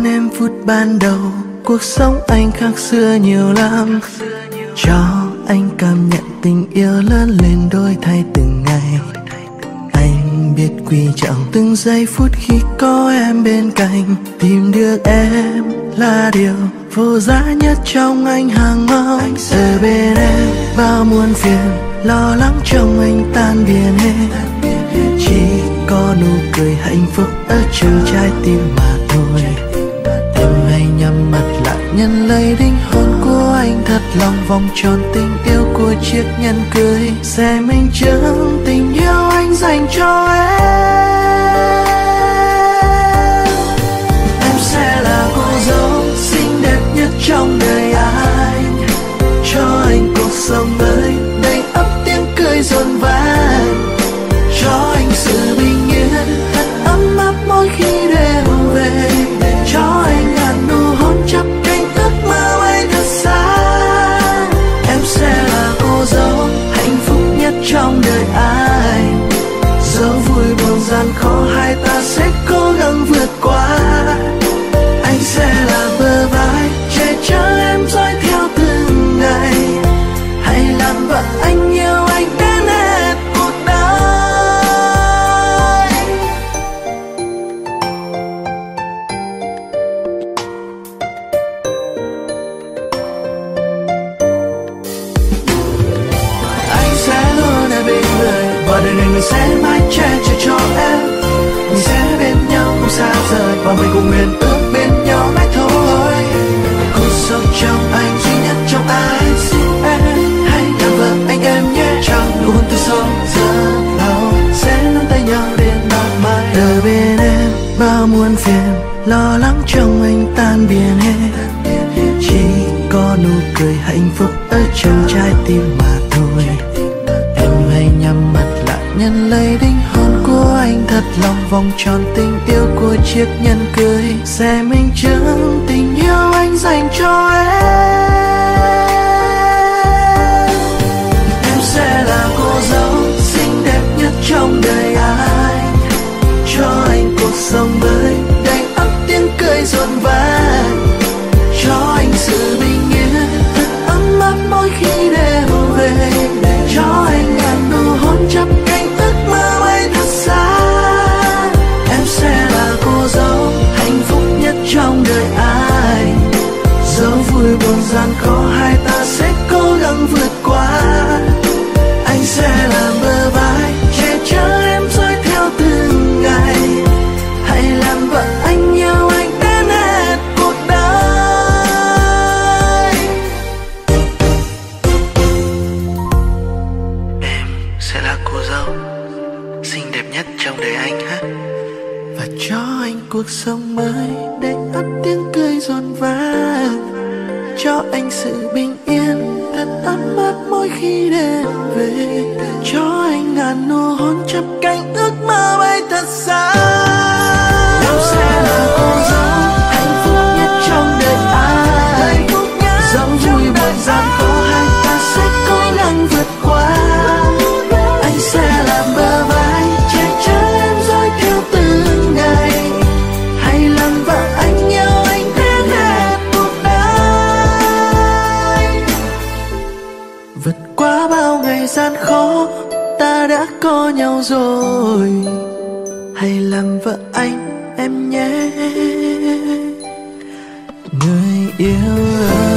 em phút ban đầu, cuộc sống anh khác xưa nhiều lắm. Cho anh cảm nhận tình yêu lớn lên đổi thay từng ngày. Anh biết quý trọng từng giây phút khi có em bên cạnh. Tìm được em là điều vô giá nhất trong anh hàng mong. Ở bên em bao muôn phiền, lo lắng trong anh tan biến hết. Chỉ có nụ cười hạnh phúc ở trong trái tim mà thôi. Em hãy nhắm mắt lại nhận lấy linh hồn của anh, thật lòng vòng tròn tình yêu của chiếc nhẫn cưới sẽ minh chứng tình yêu anh dành cho em. Em sẽ là cô dâu xinh đẹp nhất trong đời anh, cho anh cuộc sống mới đầy ắp tiếng cười rộn vang, cho anh sự bình yên thật ấm áp mỗi khi đêm về, cho anh ngàn nụ hôn chắp cánh ước mơ bay thật xa. Em sẽ là cô dâu hạnh phúc nhất trong đời anh, dẫu vui buồn gian khó hai ta sẽ cố gắng vượt qua. Anh sẽ là bờ vai che chở em dõi theo từng ngày, hãy làm vợ anh yêu anh đến hết cuộc đời. Anh sẽ luôn ở bên người, và đời này mình sẽ mãi che chở cho em. Mình sẽ bên nhau không xa rời, và mình cùng nguyện ước bên nhau mãi thôi. Cuộc sống trong anh duy nhất trong anh, xin em hãy làm vợ anh em nhé. Trong nụ hôn từ sâu rất lâu sẽ nắm tay nhau đến bao mai. Ở bên em bao muôn phiền, lo lắng trong anh tan biến hết. Chỉ có nụ cười hạnh phúc ở trong trái tim mà thôi. Em hãy nhắm mắt lại nhận lấy linh hồn của anh, thật lòng vòng tròn tình yêu của chiếc nhẫn cưới sẽ minh chứng tình yêu anh dành cho em. Em sẽ là cô dâu xinh đẹp nhất trong đời anh, cho anh cuộc sống mới đầy ắp tiếng cười rộn vang, cho anh sự bình yên thật ấm áp mỗi khi đêm về, cho anh ngàn nụ hôn chắp cánh ước mơ bay thật xa. Em sẽ là cô dâu hạnh phúc nhất trong đời anh, dẫu vui buồn gian khó hai ta sẽ cố gắng vượt qua. Anh sẽ là bờ vai che chở em dõi theo từng ngày, hãy làm vợ anh yêu anh đến hết cuộc đời. Em sẽ là cô dâu xinh đẹp nhất trong đời anh ha, và cho anh cuộc sống mới đầy ắp tiếng cười rộn vang, cho anh sự bình yên thật ấm áp mỗi khi đêm về, cho anh ngàn nụ hôn chắp cánh ước mơ bay thật xa. Em sẽ là cô dâu hạnh phúc nhất trong đời anh, dẫu vui buồn gian khó hai ta sẽ cố gắng vượt qua. Anh sẽ là bờ vai che chở em dõi theo từng ngày, hãy làm vợ anh yêu anh đến hết cuộc đời. Vượt qua bao ngày gian khó ta đã có nhau rồi, hãy làm vợ anh em nhé. Người yêu ơi.